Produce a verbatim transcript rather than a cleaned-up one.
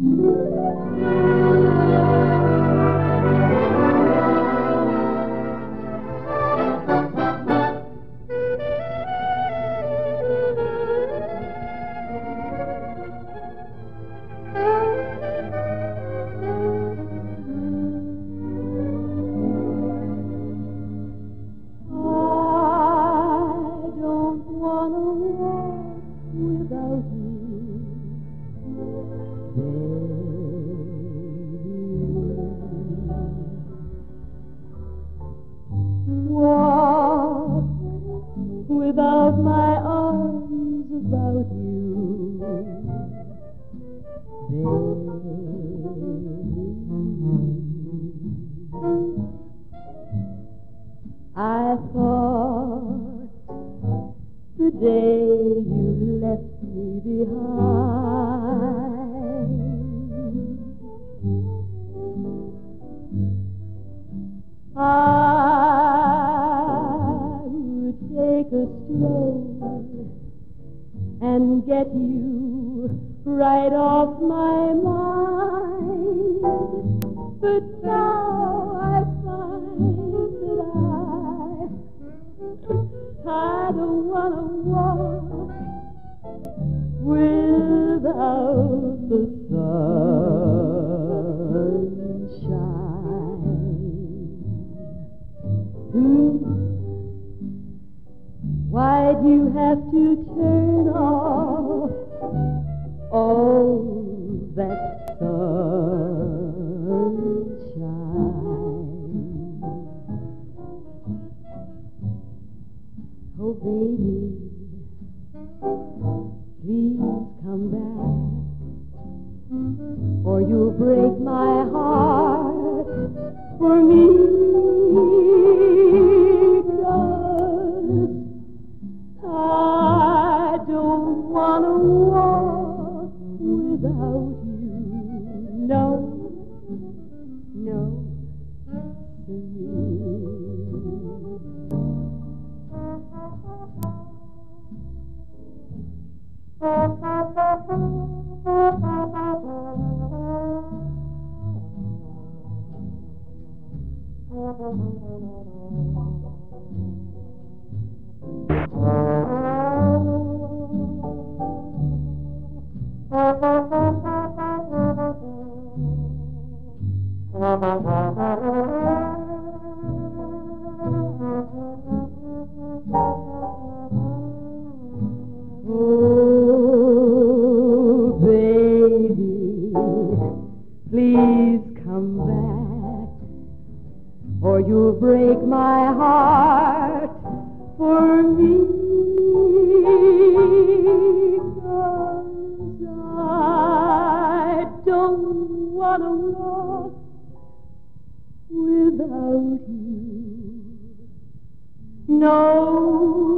Without my arms about you, I thought the day you left me behind, I would take a stroll and get you right off my mind. But now I find that I, I don't want to walk without the sunshine. Hmm. Why'd you have to turn off all that sunshine? Oh, baby, please come back, or you'll break my heart for me. 'Cause I don't want to walk without you. No, no, oh, baby, please come back, or you'll break my heart for me. 'Cause I don't want to walk without you. No.